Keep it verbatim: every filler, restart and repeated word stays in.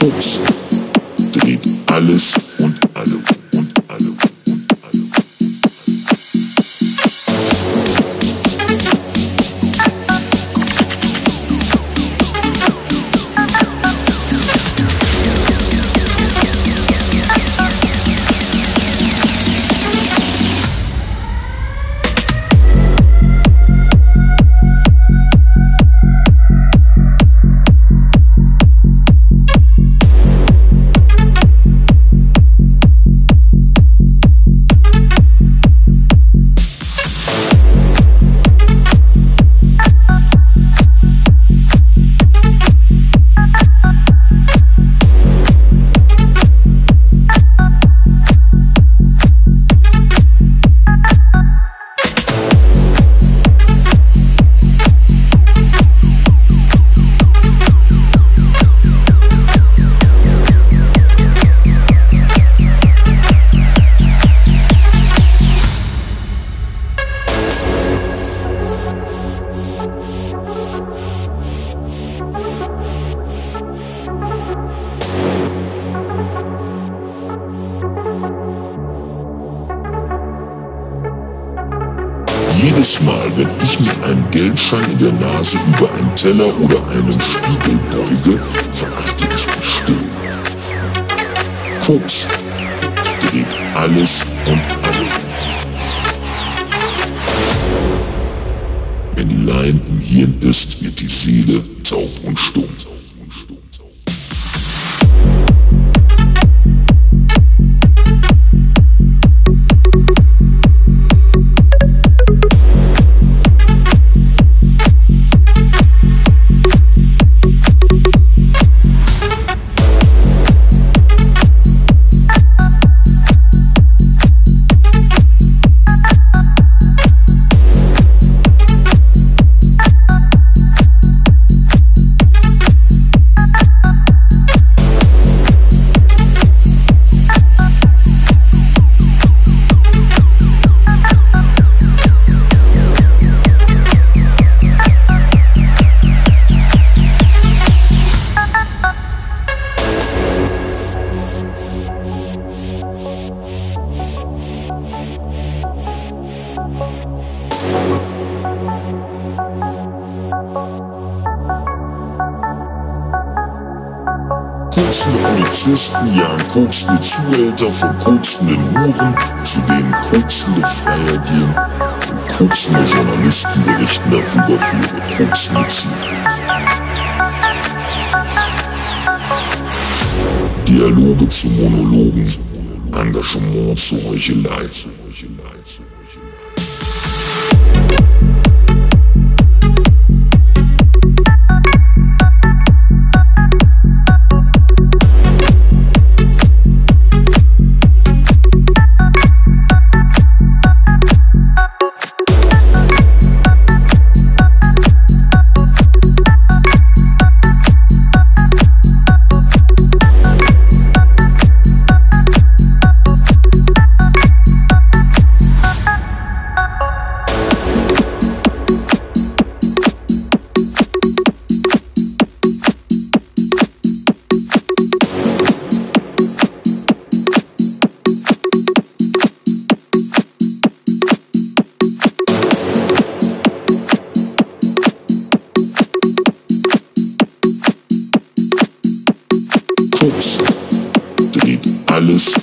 Koks dreht alles und alle und alle und alle. Jedes Mal, wenn ich mit einem Geldschein in der Nase über einen Teller oder einen Spiegel beuge, verachte ich mich still. Koks dreht alles und alle. Wenn Leim im Hirn ist, wird die Seele taub und stumm. Koksende Polizisten jagen koksende Zuhälter von koksenden Huren, zu denen koksende Freier gehen, und koksende Journalisten berichten darüber für ihre koksende Ziele. Dialoge zu Monologen, Engagement zu Heuchelei. Koks dreht alles